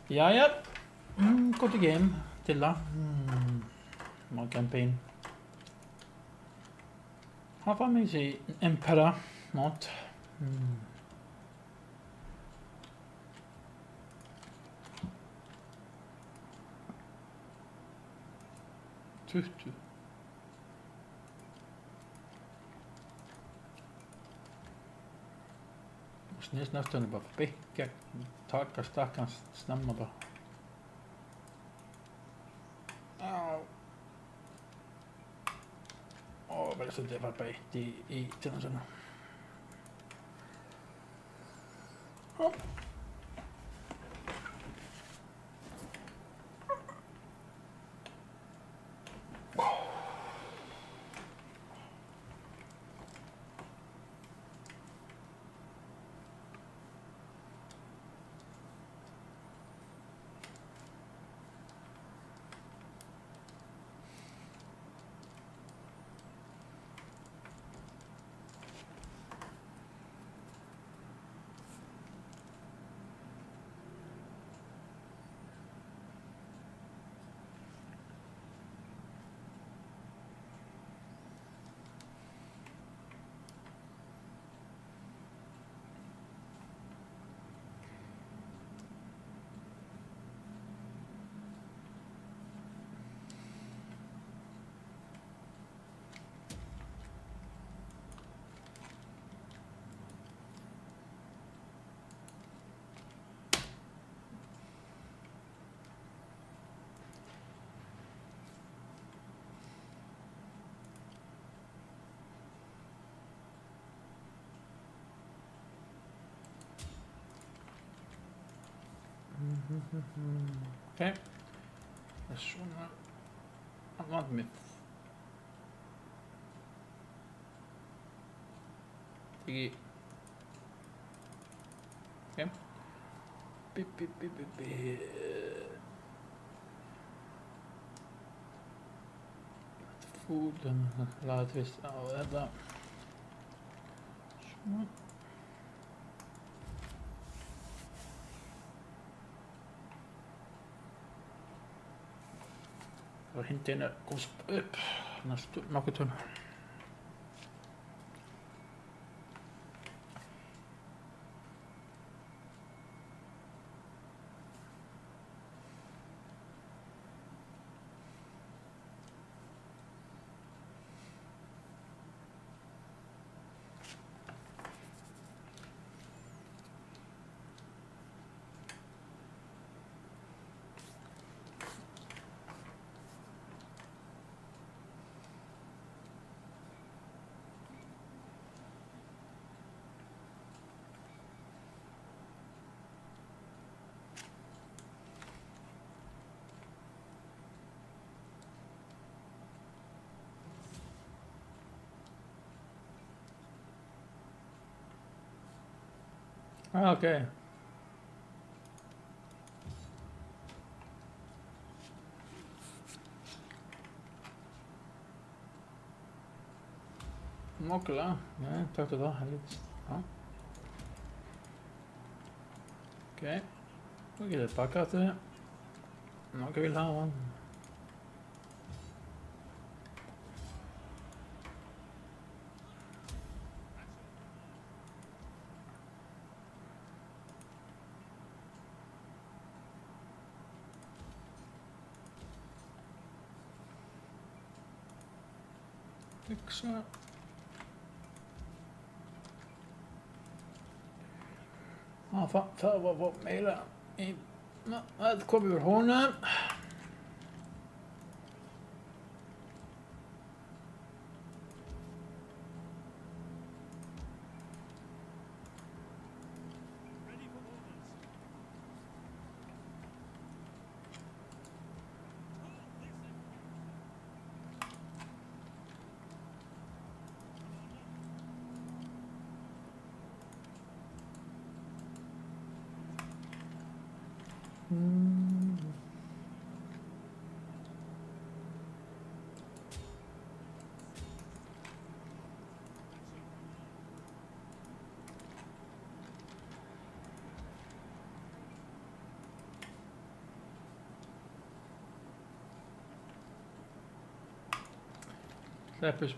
Yeah, yep. Got the game. Attila. My campaign. How far is he? Emperor. Not. Tutu. Måste nästan bara bäcka. Tacka stackars snabba bara. Väl så det var bäst i tjänsten. Okay. This one, I want myth. Okay. Food and laat we dat. Hinten koos upp. Nog het doen. Okay. Mokkela. Ja, tak det da. Litt. Ja. Ok. Nå gir det tilbake til noe jeg vil ha. Fikse. Før var mailet i et kobberhårene. Sleppus.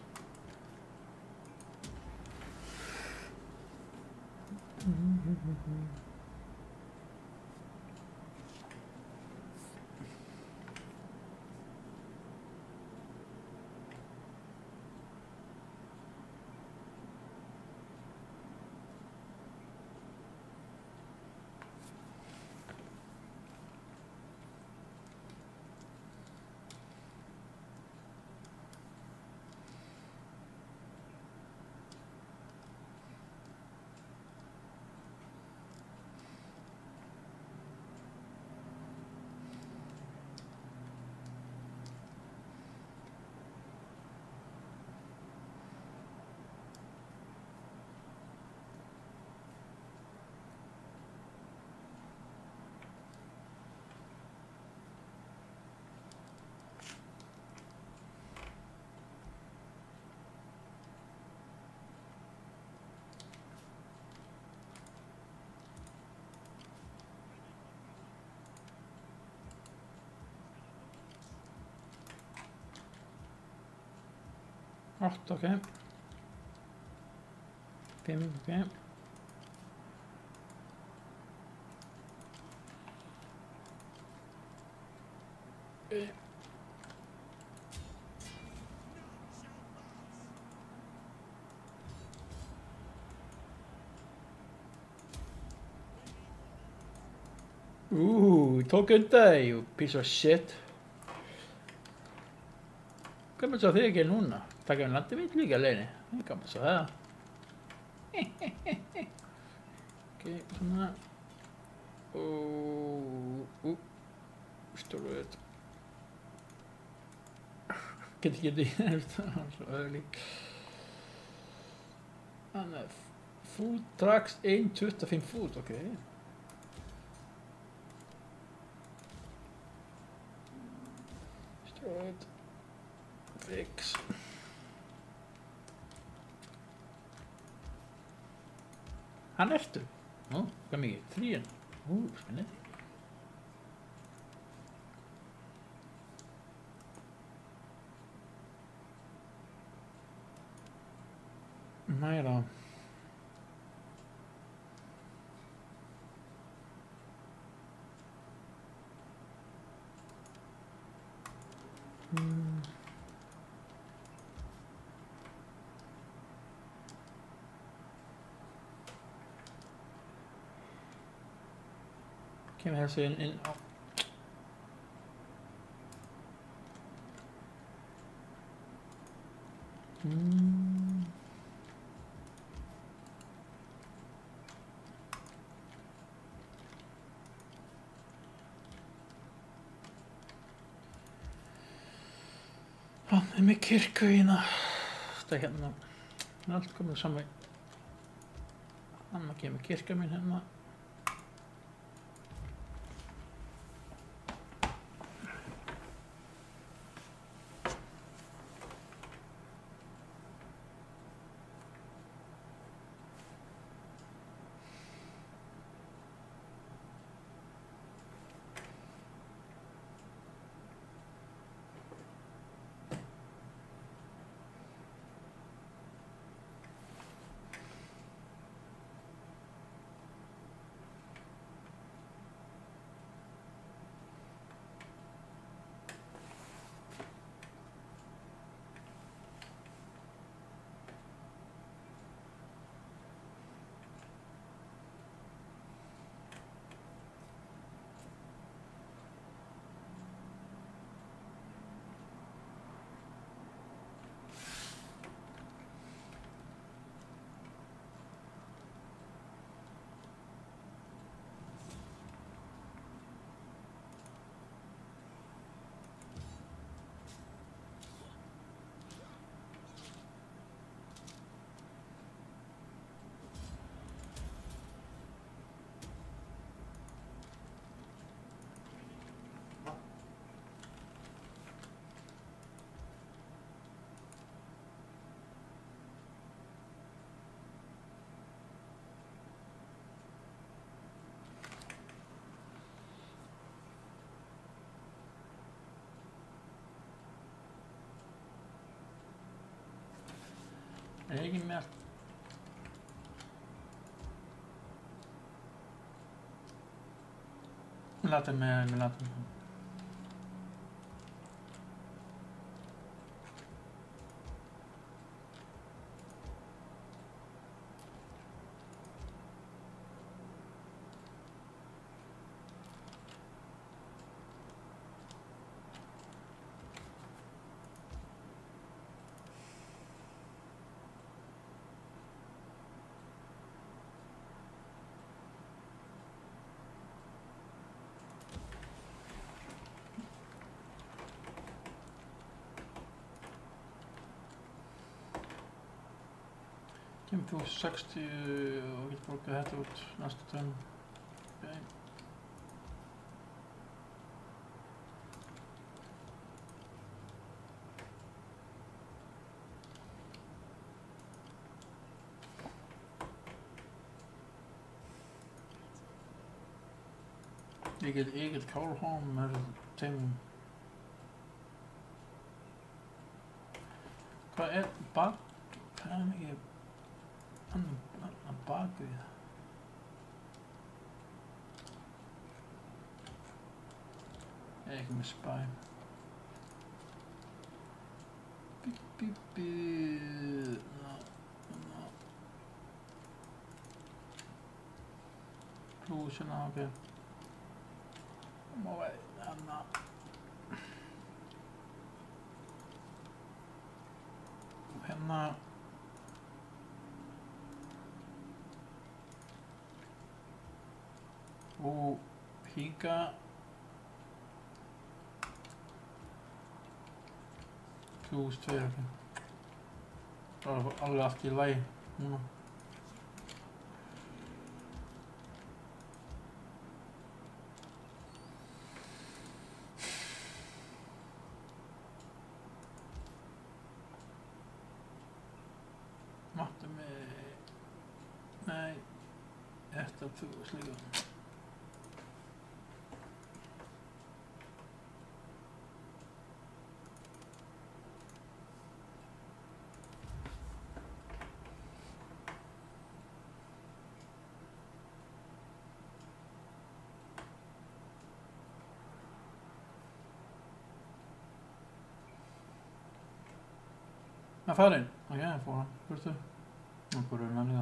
Åtta, okej. 5, okej. Tók undan þig, you piece of shit. Hvað með svo þig ekki núna? Taka við landið mitt líka leiðinni. Hvað með svo það? Ok, svona. Stóru þetta. Geti það var svo öðlík. Þannig að food trucks 1.25 food, ok. Stóru þetta. Fix. Hann ertu? Nú, hvað mikið? 3. Spennandi. Næra. Kemur þessi inn á. Hann er með kirkju hérna. Þetta hérna. Allt komið saman. Hann kemur kirkja mín hérna. Er ég ekki með allt? Lát mig med. Kemur þú 60 og getur borgað þetta út næstu tönn. Okay. Ég get kálhóm með þeim. Hvað er bak? Hvað er mikið annan bak við? Ég er ekki með spæ. Plúsina, ok. Má hérna. Hérna. Og híka. Plús 2, ok. Það er alveg allt í lagi núna. Matte med... Nej. Efter 2 sliga. Affären? Okej, jag får den. Först du? Nu får du den här.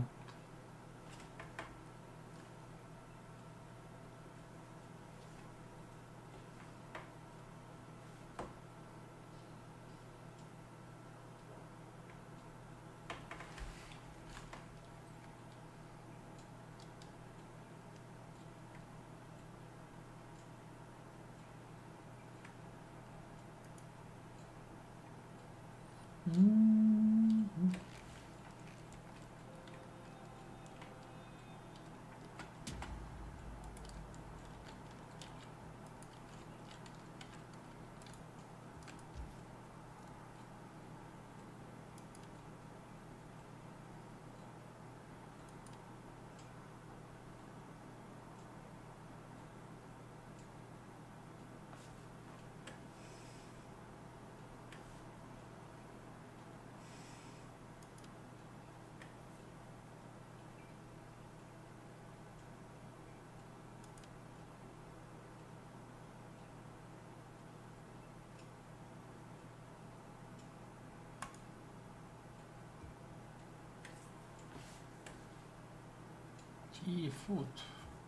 Fot.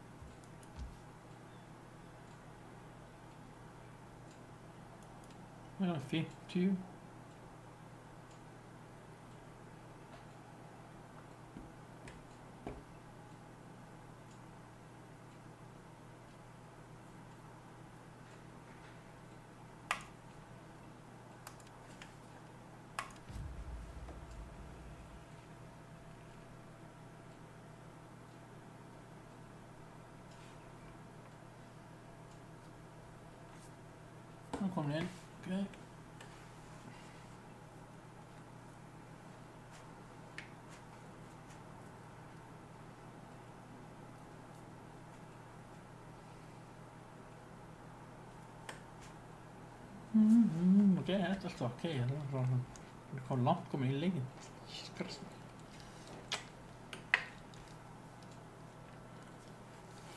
Jag har 50. Nu kommer den in. Okay. Okej, det är helt okej. Det kom långt, kom in i liggen.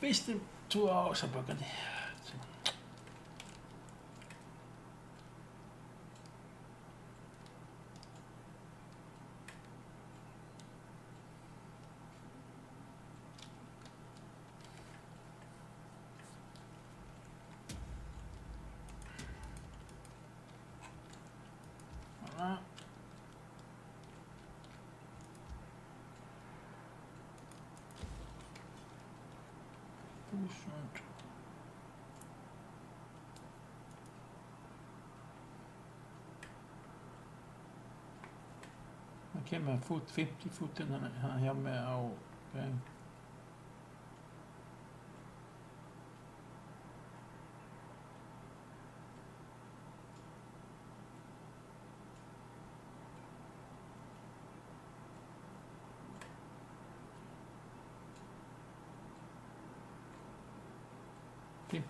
fyrstu 2 ásabökandi. Voilà. Sånt. Man kemur fút 50 fútinn hann hjá mig á okay. Ja.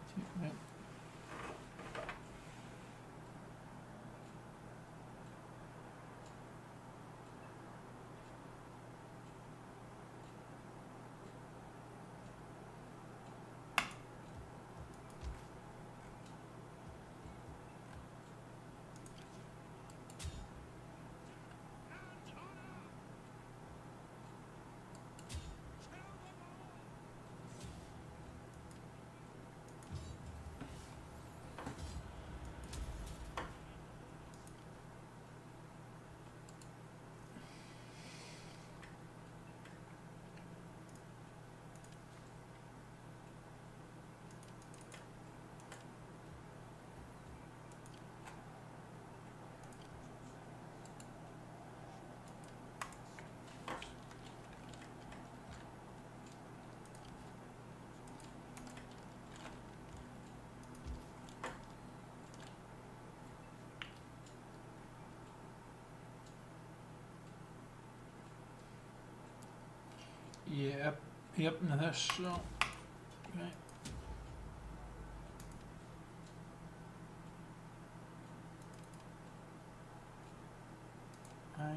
Ég jöfna þessu. Okay. Nei.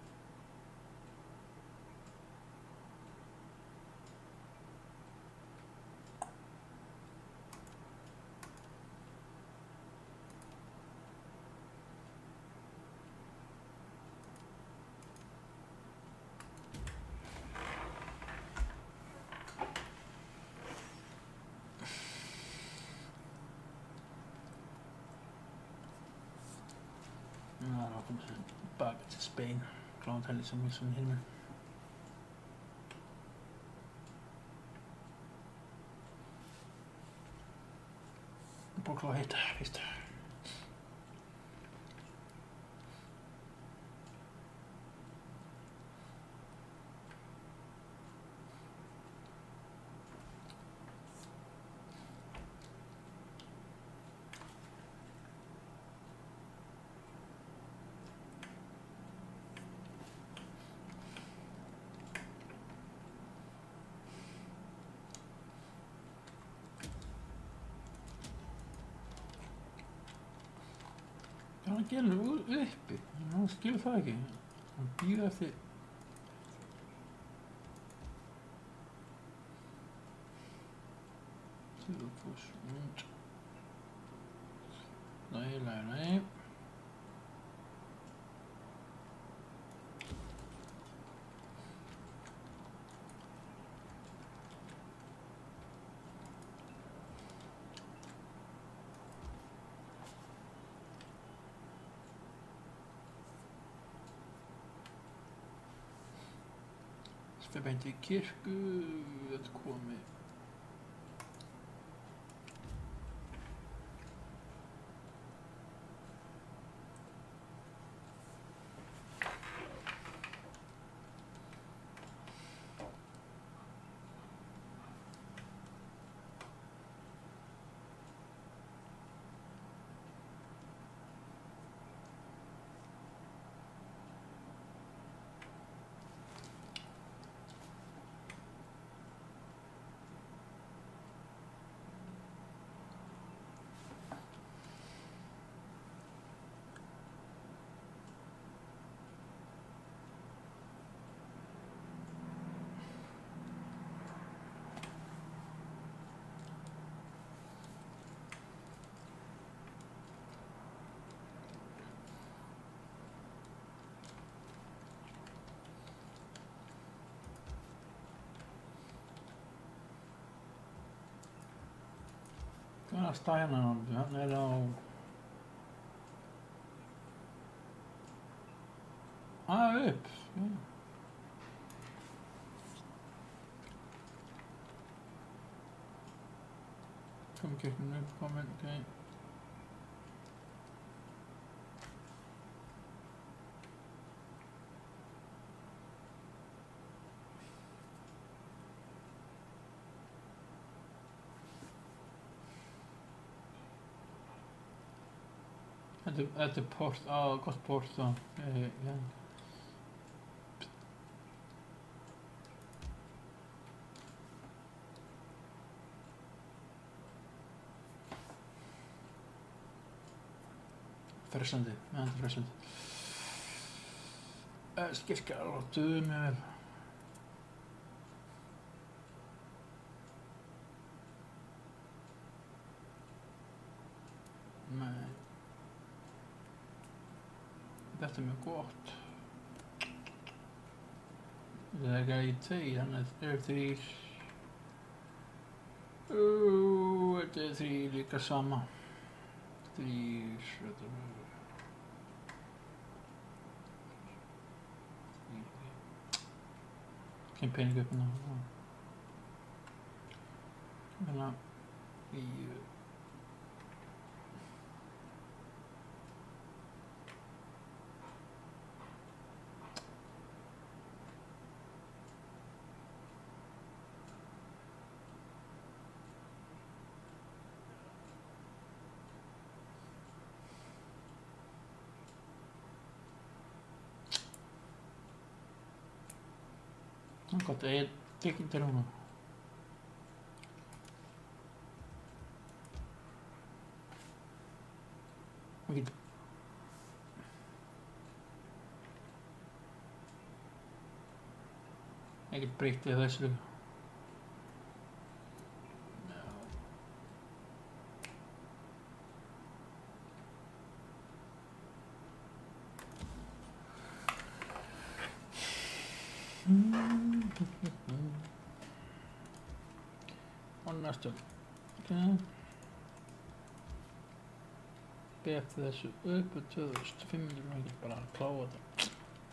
Nou, dan komt ze back to Spain. Klant hij is een zo'n helemaal. Een poco hit, vist. Hann gerir uppi, hann skilur það ekki, hann býður eftir Tilforsmund. Nei. Við beint í kirkju að komi. Hvað er að stæða hérna? Hann er á... upp. Já. Kom kirkjunni upp, komin, ok. Þetta er port, gott port þá. Já. Fressandi, þetta er fressandi. Skirkja alveg döðu mjög vel. Nei. Þetta er mjög gott. Það er ekki í tveir, þannig að það þrír. Þetta er þrír líka sama. Þrír, þetta er mjög... Kemur pening upp hérna. Hérna í... Það er gott að ég tekið til húnna. Ég get breytt við þessu líka. Og næstum. Befti þessu upp 2500 og ekki bara að klára þetta.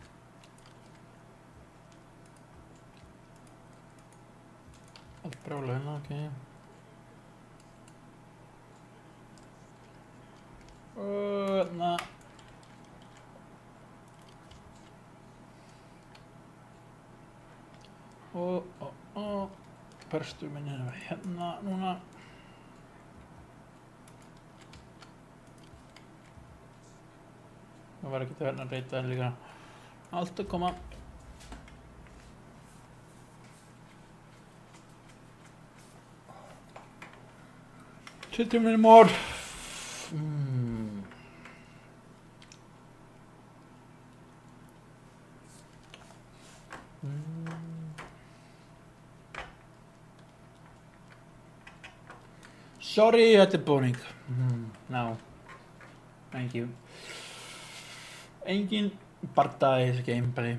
Allt brjálega hérna, ok. Þarna. Perstur minn er hérna núna. Það var ekkert hérna að reyta líka. Allt að koma. Setjum minni mór. Sorry, þetta er búning. No. Thank you. Engin bardaði í þessu gameplay.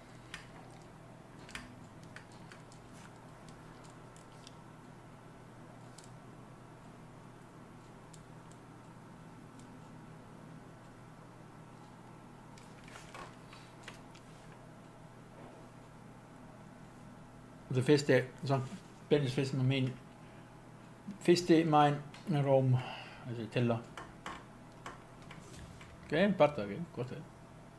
Det fyrste, sånn, Benjys fyrste med min fyrste mine med Rome, altså Attila. Ok, part ok, godt det.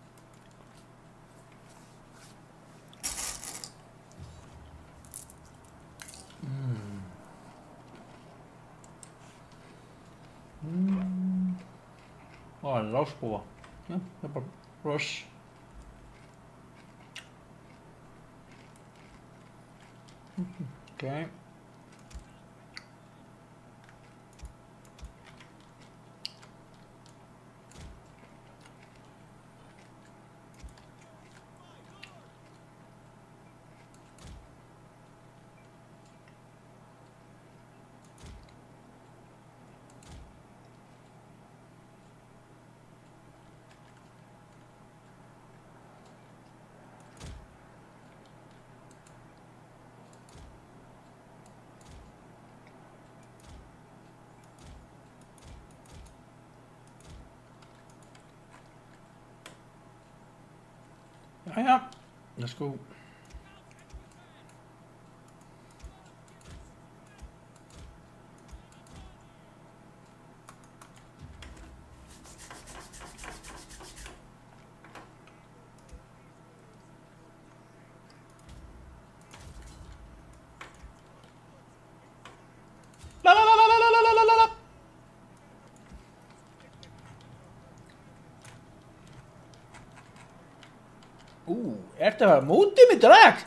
Lavspor. Ja, det er bare rush. Okay. Ja, let's go. La la la la la la la la la. Ertu að hafa mótið mig drag?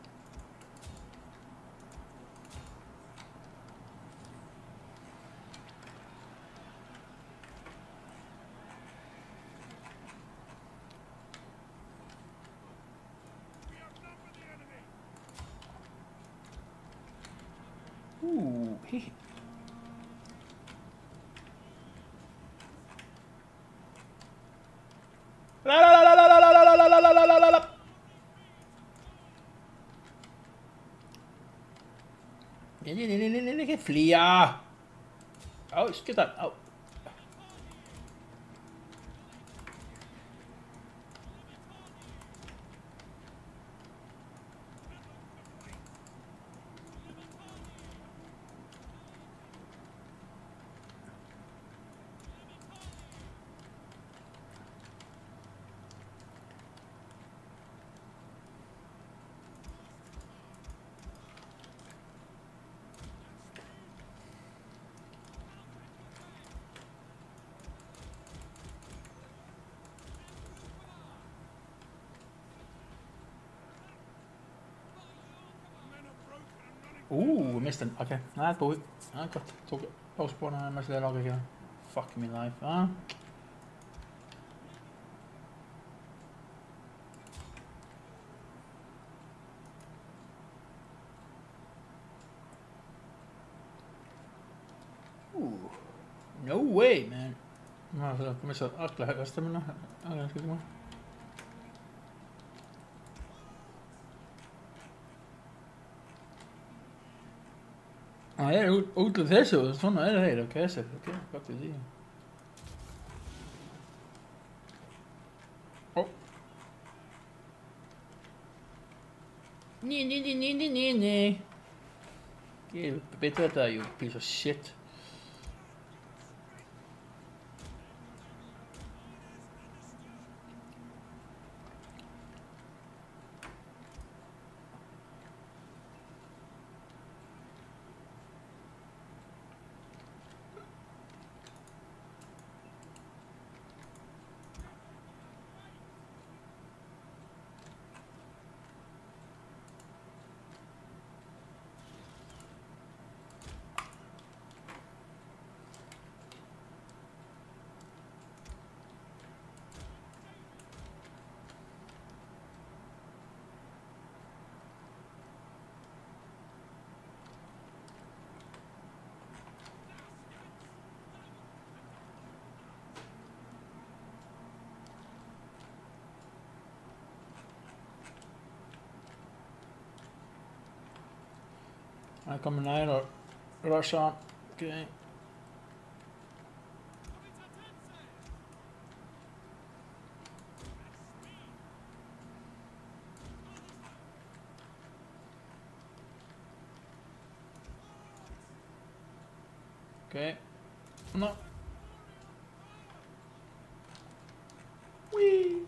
Hihi. La la la la la la la la la la la la la la. Nej, che flia. Oh, skytta. Oh. Missed den. Okej, nej, det är ja, gott. Tog avspårarna med det laget igen. Fuck me life. Ja. No way, man. No, se kommer så Attila högsta mina. Ja, ska det Ah, ja, út af þessu, svona þeir, ok, gott í því. Ó. Nei. Ég betur þetta, you piece of shit. Han kommer nära och rushar. Okej. Okej. No. Wee.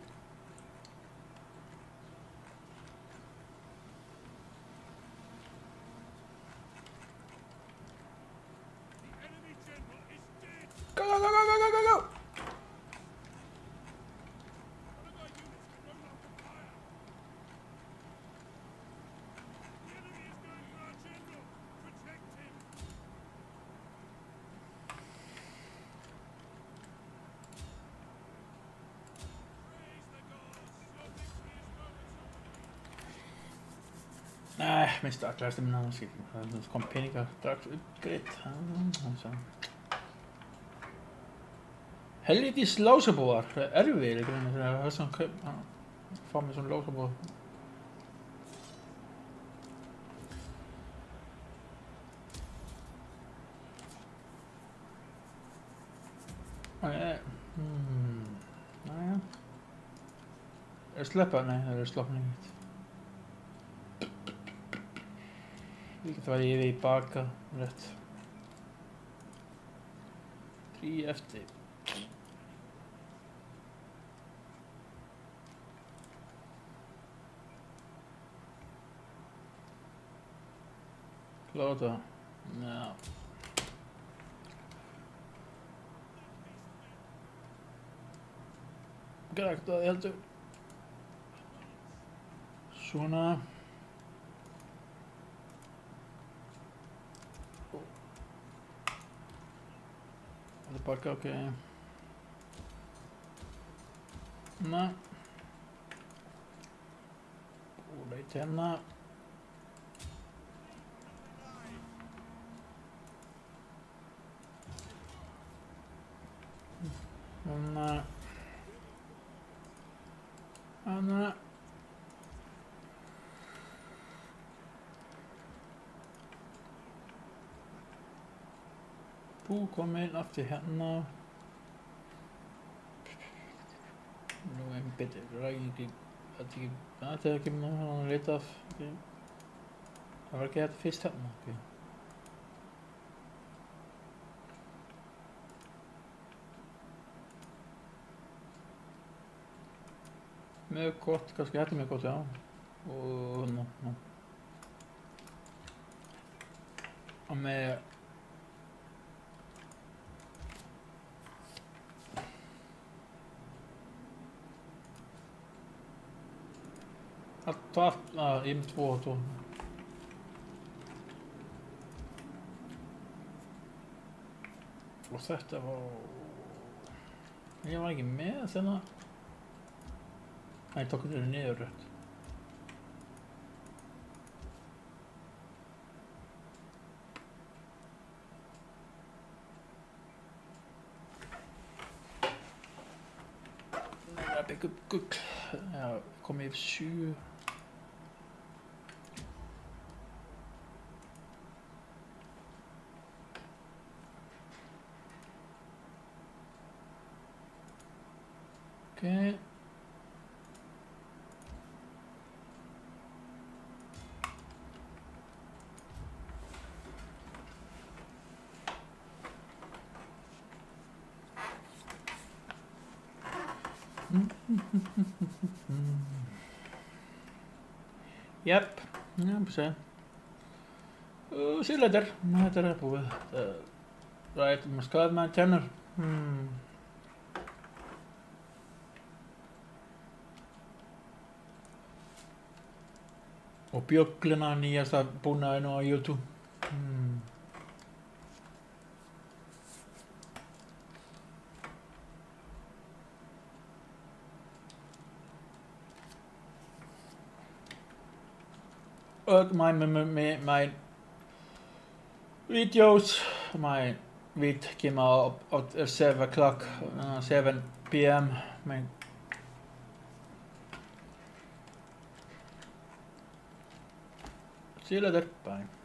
Go! Nej, min startklasse med navn skal det kom peninger straks uppgreitt. Helvitis lásabúar, erfiðir í grunni þegar það er svona fá mér svona lásabúar. Næja. släppa? Nej, det släpper inget. Vilket var vi baka rätt. 3 efter. Klart då. Ja. Grakt då, helt ut. Svona. Tillbaka, okej. Nej. Borde i tänna. Nej. Nej. Bo kom in efter henne. Nu är en bit riktigt att jag kan ha lite av. Jag verkar helt fisk henne. Okej. Mycket kort, ganska jättemycket kort, ja. Och no. Och med att ta im2 då. Och så det var jag var inte med sen. Nej, tog det ner rätt. Jag fick upp guck. Jag kom i 20. Okej. Japp, ja precis. Sillä där, mä tällä puhun. Right, mä skadar känner. Och bjöcklarna nya så punainen on juttu. My videos, my vid came out at 7 o'clock, 7 p.m. See you later, bye.